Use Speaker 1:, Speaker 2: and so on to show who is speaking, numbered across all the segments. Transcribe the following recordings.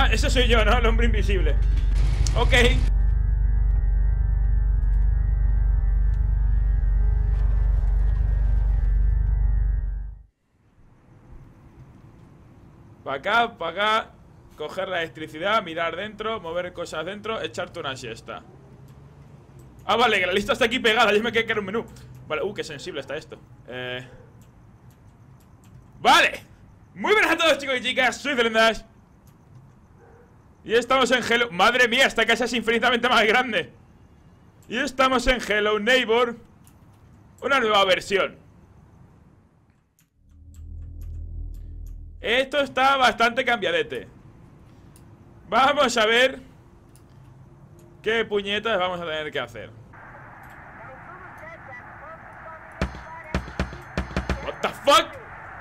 Speaker 1: ese soy yo, ¿no? El hombre invisible. Ok. Para acá, para acá. Coger la electricidad, mirar dentro, mover cosas dentro, echarte una siesta. Ah, vale, que la lista está aquí pegada. Yo me quedé que era un menú. Vale, qué sensible está esto. Vale. Muy buenas a todos, chicos y chicas. Soy Zelendash. Y estamos en Hello. Madre mía, esta casa es infinitamente más grande. Y estamos en Hello Neighbor. Una nueva versión. Esto está bastante cambiadete. Vamos a ver qué puñetas vamos a tener que hacer. What the fuck?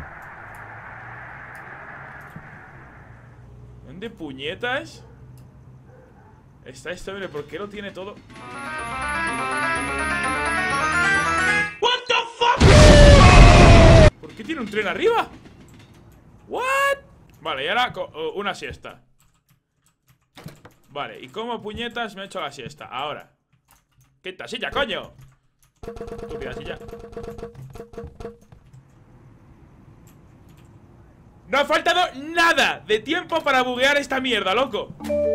Speaker 1: ¿Dónde puñetas está este hombre? ¿Por qué lo tiene todo? What the fuck? ¿Por qué tiene un tren arriba? What? Vale, y ahora una siesta. Vale, ¿y cómo puñetas me he hecho la siesta? Ahora. ¡Quita silla, coño! Estúpida silla. No ha faltado nada de tiempo para buguear esta mierda, loco.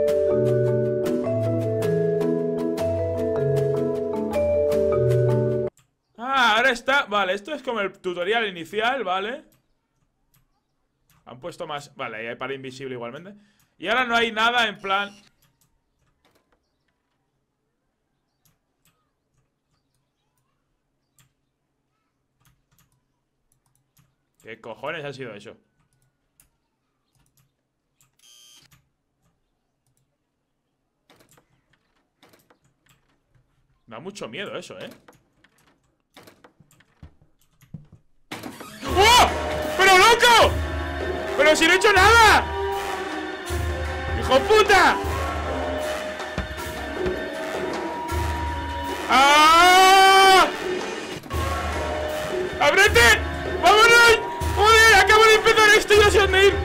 Speaker 1: Ah, ahora está. Vale, esto es como el tutorial inicial, ¿vale? Han puesto más. Vale, ahí hay para invisible igualmente. Y ahora no hay nada en plan. ¿Qué cojones ha sido eso? Da mucho miedo eso, ¿eh? ¡Oh! ¡Pero loco! ¡Pero si no he hecho nada! ¡Hijo puta! ¡Ah! ¡Ábrete! ¡Vámonos! ¡Joder! Acabo de empezar esto y no sé dónde ir.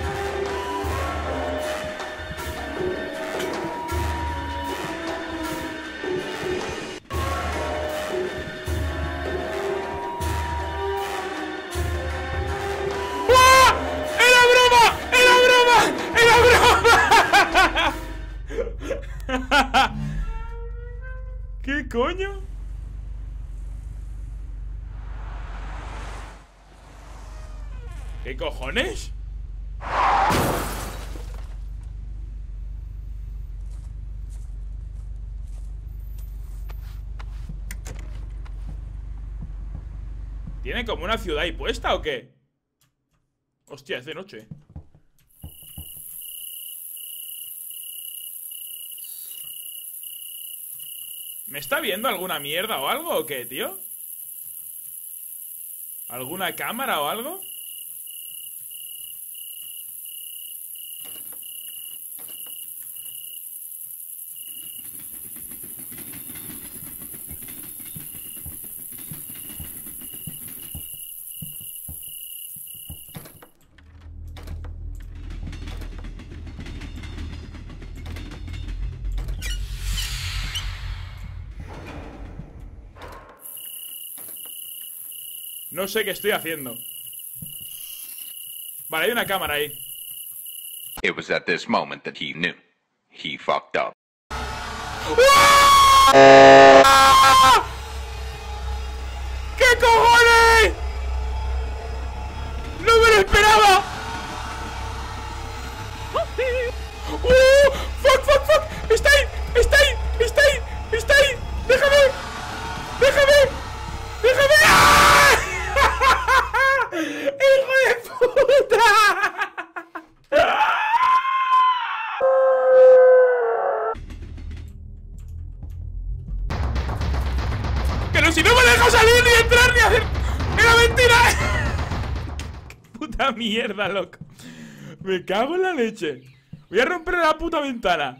Speaker 1: ¿Qué coño? ¿Qué cojones? ¿Tiene como una ciudad ahí puesta o qué? Hostia, es de noche. ¿Me está viendo alguna mierda o algo o qué, tío? ¿Alguna cámara o algo? No sé qué estoy haciendo. Vale, hay una cámara ahí.
Speaker 2: It was at this moment that he knew. He fucked up.
Speaker 1: ¿Qué cojones? ¡No me lo esperaba! ¡Fuck, fuck, fuck! ¡Está ahí! ¡Está ahí! ¡Está ahí! ¡Está ahí! ¡Déjame! ¡Déjame! ¡Déjame! ¡Ah! ¡Hijo de puta! ¡Pero si no me deja salir ni entrar ni hacer! ¡Era mentira! ¡Puta mierda, loco! Me cago en la leche. Voy a romper la puta ventana.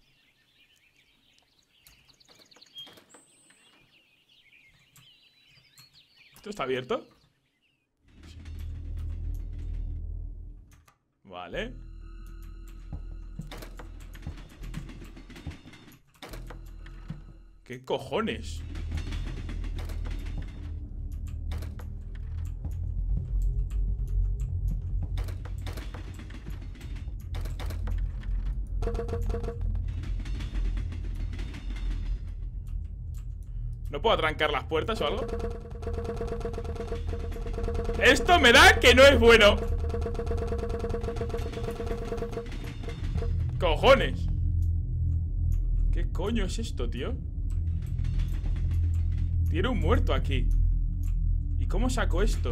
Speaker 1: ¿Esto está abierto? Vale. ¿Qué cojones? ¿No puedo atrancar las puertas o algo? Esto me da que no es bueno. Cojones. ¿Qué coño es esto, tío? Tiene un muerto aquí. ¿Y cómo saco esto?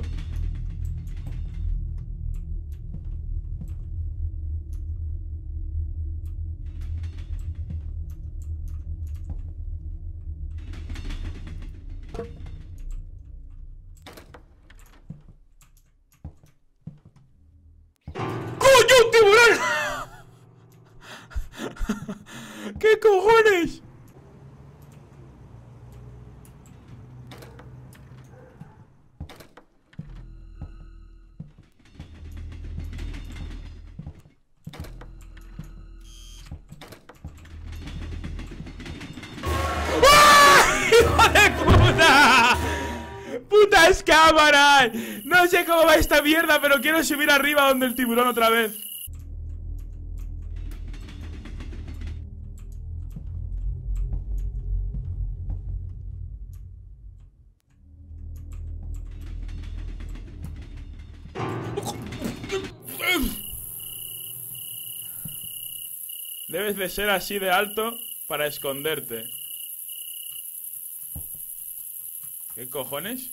Speaker 1: ¡Coño, un tiburón! ¿Qué cojones? ¡Hijo de puta! ¡Putas cámaras! No sé cómo va esta mierda, pero quiero subir arriba donde el tiburón otra vez. Debes de ser así de alto para esconderte. ¿Qué cojones?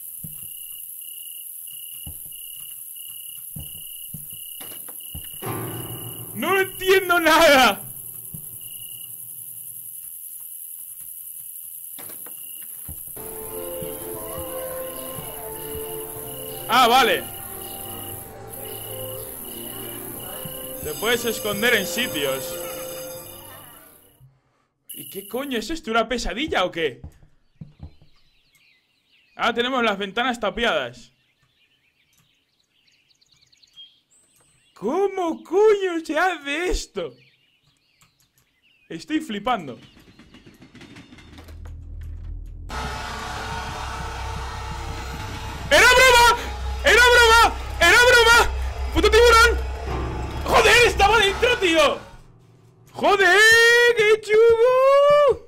Speaker 1: ¡No entiendo nada! Ah, vale. Te puedes esconder en sitios. ¿Y qué coño es esto? ¿Una pesadilla o qué? Ah, tenemos las ventanas tapiadas. ¿Cómo coño se hace esto? Estoy flipando. ¡Era broma! ¡Era broma! ¡Era broma! ¡Puto tiburón! ¡Joder! ¡Estaba dentro, tío! ¡Joder! ¡Qué chulo!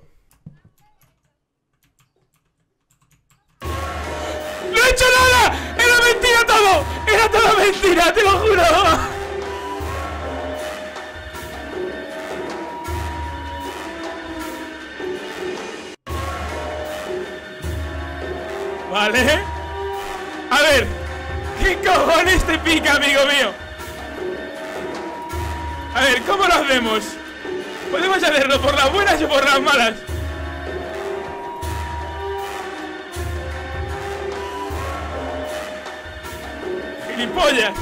Speaker 1: ¡No he hecho nada! ¡Era mentira todo! ¡Era todo mentira! ¡Te lo juro! Vale. A ver, ¿qué cojones te pica, amigo mío? A ver, ¿cómo lo hacemos? Podemos hacerlo por las buenas o por las malas. ¡Gilipollas!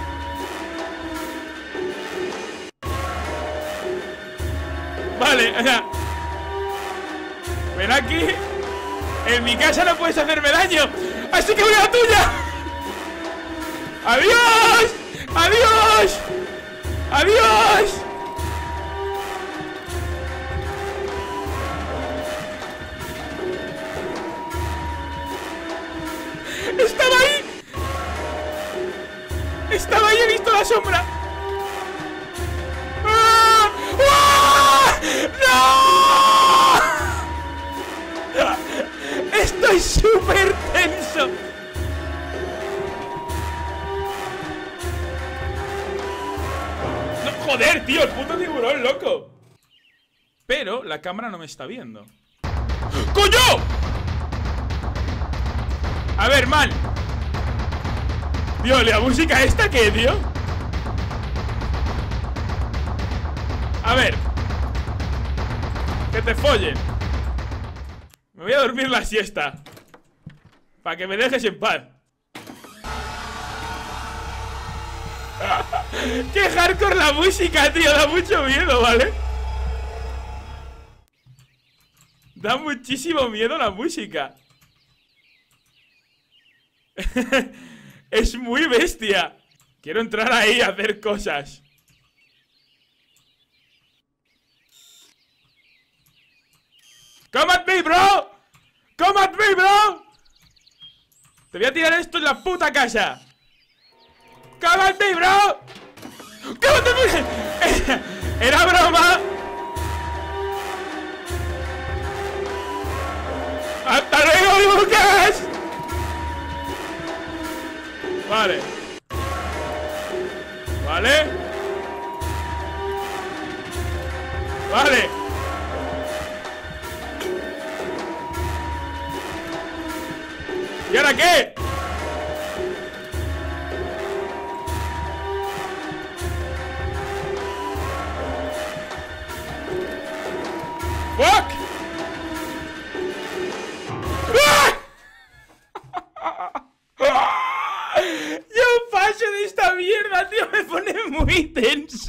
Speaker 1: Vale, o sea, ven aquí. En mi casa no puedes hacerme daño, así que voy a la tuya. ¡Adiós! ¡Adiós! ¡Adiós! ¡Estaba ahí! ¡Estaba ahí! ¡He visto la sombra! ¡Ah! ¡Ah! ¡No! ¡Estoy súper tenso! No, ¡joder, tío! ¡El puto tiburón, loco! Pero la cámara no me está viendo. ¡Coño! A ver, man. Tío, ¿la música esta qué, tío? A ver. Que te follen. Me voy a dormir la siesta. Para que me dejes en paz. ¡Qué hardcore la música, tío! Da mucho miedo, ¿vale? Da muchísimo miedo la música. Es muy bestia. Quiero entrar ahí a hacer cosas. ¡Come at me, bro! ¡Come at me, bro! Te voy a tirar esto en la puta casa. ¡Come at me, bro! ¡Come at me! ¡Era broma! ¡Hasta luego, Lucas! Vale. Vale. Vale. ¿Y ahora qué? ¡Fuck! Yo paso de esta mierda, tío. Me pone muy tenso.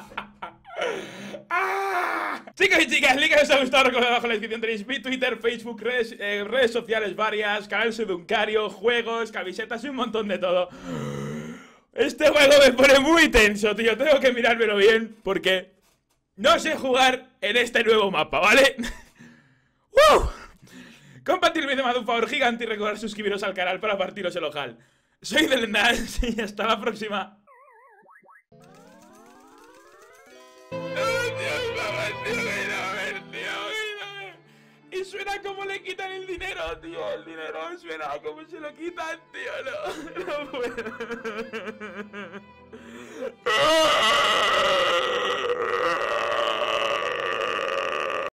Speaker 1: Chicos y chicas, link que os ha gustado, recordad abajo en la descripción tenéis mi Twitter, Facebook, redes sociales varias, canal Seduncario, juegos, camisetas y un montón de todo. Este juego me pone muy tenso, tío. Tengo que mirármelo bien porque no sé jugar en este nuevo mapa, ¿vale? Compartir el vídeo me hace un favor gigante y recordar suscribiros al canal para partiros el ojal. Soy Delendals y hasta la próxima. Y suena como le quitan el dinero, tío. El dinero suena como se lo quitan, tío. No puedo.